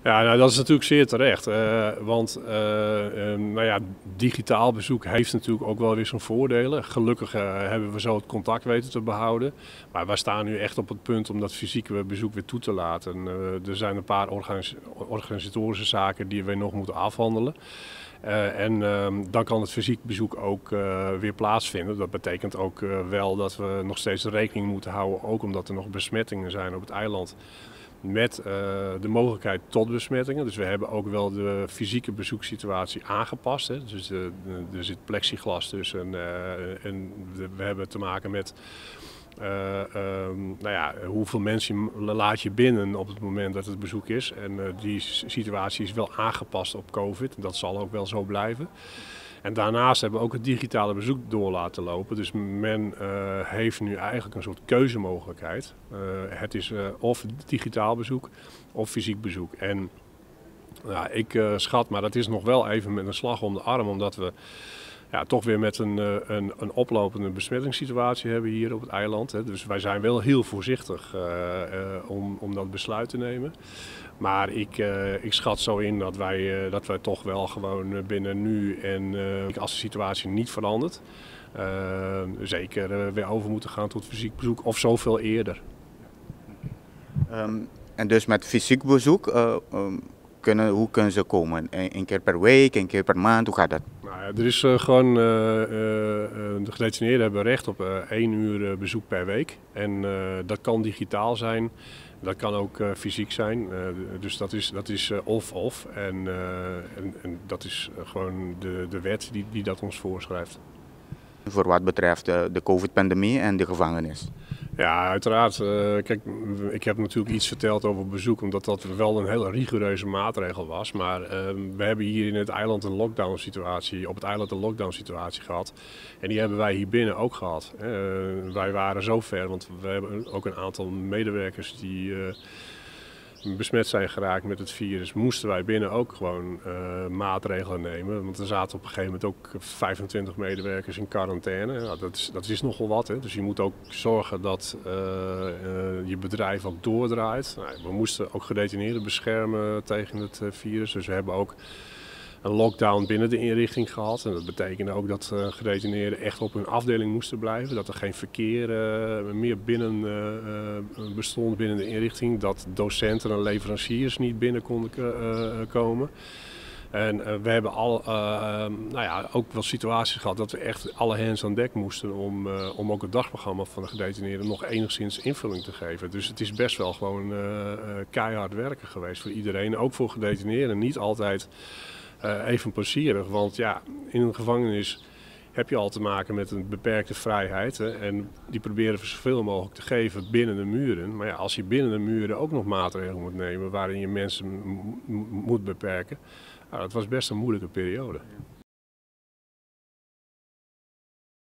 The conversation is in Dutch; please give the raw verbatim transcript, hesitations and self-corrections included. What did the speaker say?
Ja, nou, dat is natuurlijk zeer terecht. Uh, want uh, uh, nou ja, digitaal bezoek heeft natuurlijk ook wel weer zijn voordelen. Gelukkig uh, hebben we zo het contact weten te behouden. Maar wij staan nu echt op het punt om dat fysieke bezoek weer toe te laten. Uh, er zijn een paar organis organisatorische zaken die we nog moeten afhandelen. Uh, en uh, dan kan het fysiek bezoek ook uh, weer plaatsvinden. Dat betekent ook uh, wel dat we nog steeds rekening moeten houden, ook omdat er nog besmettingen zijn op het eiland, met uh, de mogelijkheid tot besmettingen. Dus we hebben ook wel de fysieke bezoekssituatie aangepast. Hè. Dus de, de, er zit plexiglas tussen uh, en de, we hebben te maken met Uh, uh, nou ja, hoeveel mensen laat je binnen op het moment dat het bezoek is. En uh, die situatie is wel aangepast op COVID. Dat zal ook wel zo blijven. En daarnaast hebben we ook het digitale bezoek door laten lopen. Dus men uh, heeft nu eigenlijk een soort keuzemogelijkheid. Uh, het is uh, of digitaal bezoek of fysiek bezoek. En nou, ik uh, schat, maar dat is nog wel even met een slag om de arm, omdat we ja, toch weer met een, een, een oplopende besmettingssituatie hebben hier op het eiland. Hè. Dus wij zijn wel heel voorzichtig uh, uh, om, om dat besluit te nemen. Maar ik, uh, ik schat zo in dat wij, uh, dat wij toch wel gewoon binnen nu en uh, als de situatie niet verandert, uh, zeker uh, weer over moeten gaan tot fysiek bezoek of zoveel eerder. Um, en dus met fysiek bezoek, uh, um, kunnen, hoe kunnen ze komen? Eén keer per week, één keer per maand, hoe gaat dat? Nou ja, er is uh, gewoon, uh, uh, de gedetineerden hebben recht op uh, één uur uh, bezoek per week. En uh, dat kan digitaal zijn, dat kan ook uh, fysiek zijn. Uh, dus dat is, dat is of-of. Uh, en, uh, en, en dat is uh, gewoon de, de wet die, die dat ons voorschrijft. Voor wat betreft uh, de COVID-pandemie en de gevangenis? Ja, uiteraard. Uh, kijk, ik heb natuurlijk iets verteld over bezoek, omdat dat wel een hele rigoureuze maatregel was. Maar uh, we hebben hier in het eiland een lockdown situatie, op het eiland een lockdown situatie gehad. En die hebben wij hier binnen ook gehad. Uh, wij waren zo ver, want we hebben ook een aantal medewerkers die uh, besmet zijn geraakt met het virus, moesten wij binnen ook gewoon uh, maatregelen nemen. Want er zaten op een gegeven moment ook vijfentwintig medewerkers in quarantaine. Ja, dat, is, dat is nogal wat. Hè. Dus je moet ook zorgen dat uh, uh, je bedrijf ook doordraait. Nou, we moesten ook gedetineerden beschermen tegen het uh, virus. Dus we hebben ook een lockdown binnen de inrichting gehad. En dat betekende ook dat uh, gedetineerden echt op hun afdeling moesten blijven. Dat er geen verkeer uh, meer binnen uh, bestond binnen de inrichting. Dat docenten en leveranciers niet binnen konden uh, komen. En uh, we hebben al, uh, nou ja, ook wel situaties gehad dat we echt alle hands aan dek moesten om, uh, om ook het dagprogramma van de gedetineerden nog enigszins invulling te geven. Dus het is best wel gewoon uh, uh, keihard werken geweest voor iedereen. Ook voor gedetineerden niet altijd Uh, even plezierig, want ja, in een gevangenis heb je al te maken met een beperkte vrijheid. Hè, en die proberen we zoveel mogelijk te geven binnen de muren. Maar ja, als je binnen de muren ook nog maatregelen moet nemen waarin je mensen moet beperken, nou, dat was best een moeilijke periode.